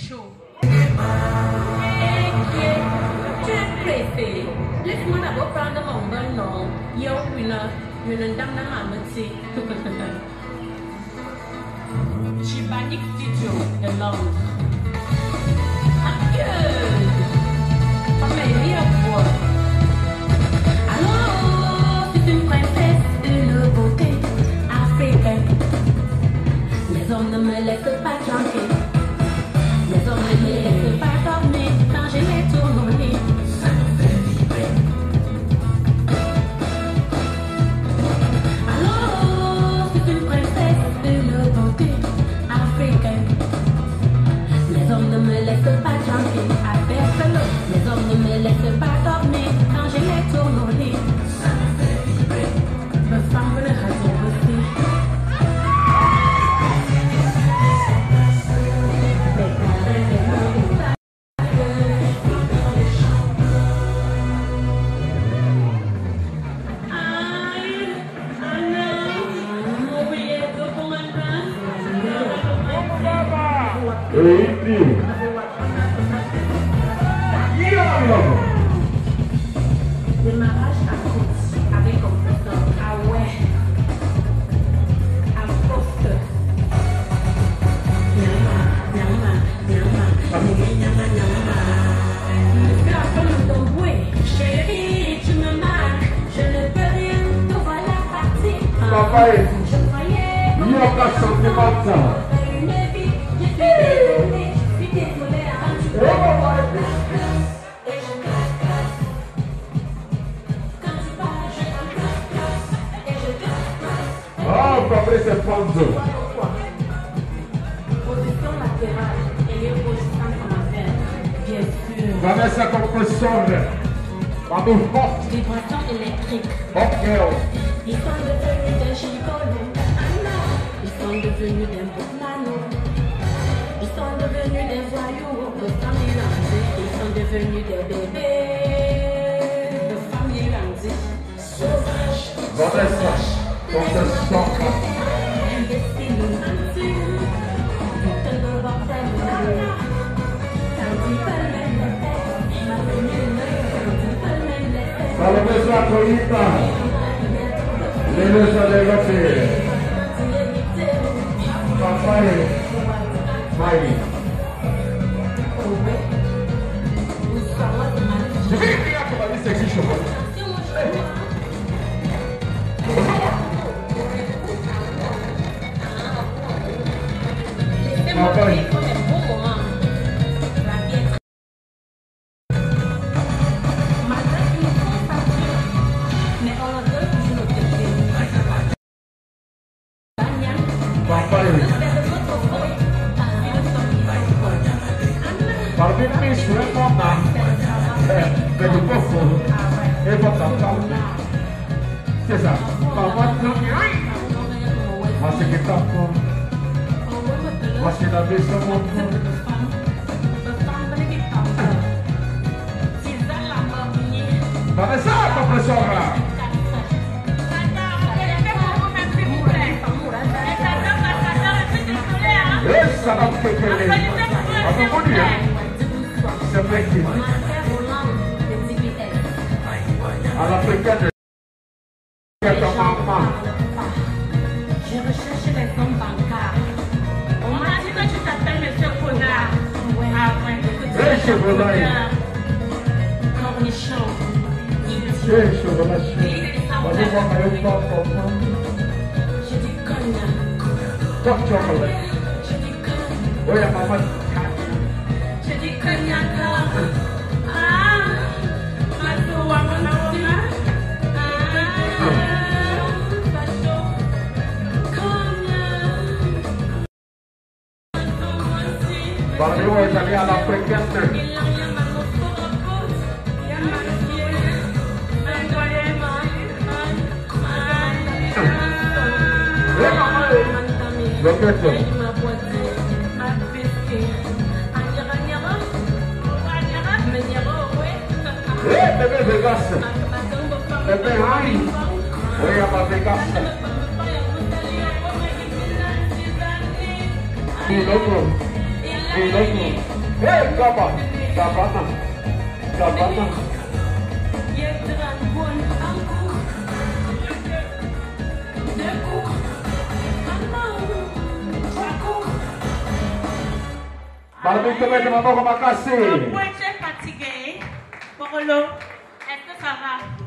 chaud. Tu es pressé. Laisse-moi d'abord prendre mon bon nom. Yo, une dame dans ma moitié. Chibanic Studio, de Londres. Adieu. Oh, mais rien quoi. Alors, c'est une princesse, une beauté africaine. Les hommes ne me laissent pas tranquille. Les hommes ne me laissent pas dormir quand je les tourne au lit. Ça me fait vibrer. Alors, c'est une princesse, une beauté africaine. Les hommes ne me laissent pas tranquille. Apercez-le. Les hommes ne me laissent pas dormir quand je les tourne au lit. Ça me fait vibrer. Me femme me rassure aussi. Démarrage à course avec compresseur. Ah ouais. À poste. Nyama. Je appelle ton bruit. Chérie, tu me marques. Je ne peux rien. Te voilà parti. Papa, je croyais. il n'y a pas de sentimental. Une vie. Je suis désolée. Ah, papa, c'est Panzo. Position latérale et les positions qu'on appelle, bien sûr. Vanessa compressore. Vado forte. Vibration électrique. Ok. Ils sont devenus des chicolos. Ils sont devenus des bournanos. Ils sont devenus des voyous. De famille landais. Ils sont devenus des bébés. De famille landais. Sauvages. Vanessa, compressore. Imbéciles, inutiles. Putain de bordel. Quand ils veulent même les faire. Ma féminine. Quand ils veulent même les faire. Dans la maison à Colita. Les maisons à l'évoquer. Papa et Maï. Je vais écrire comme la vie sexy chocolat. Papa et Parmi sur le moment, mais le pauvre est votre enfant. C'est ça. Maman, moi, c'est que t'as pour. Moi, c'est la maison, mon frère. Vanessa, compresseur. Ça va vous faire c'est vrai qu'il à l'africaine de ton maman. Je recherche les hommes bancaires. On m'a dit que tu t'appelles Monsieur Connard. Hey, chevalier. Cornichon. Hey, chevalier. Vas-y, moi, je vais pas comprendre. Je dis cognac. Top chocolat. Je dis cognac. Oui, maman. Je dis cognac. Parmi vous, vous allez à l'africaine. Bebê Vegas. Bebê Rani. Oi, a Vegas. Piloto. Hey, Gabana. Gabana. Gabana. Barbie, te mets ma maman comme un cassé. Moi, je suis fatiguée. Est-ce que ça va?